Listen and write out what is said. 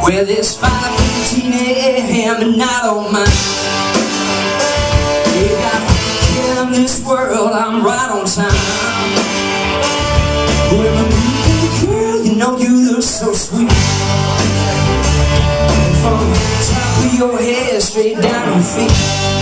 Well, it's 5:15 a.m. and I don't mind. You got care in this world, I'm right on time. Well, my little girl, you know you look so sweet. And from the top of your head straight down your feet.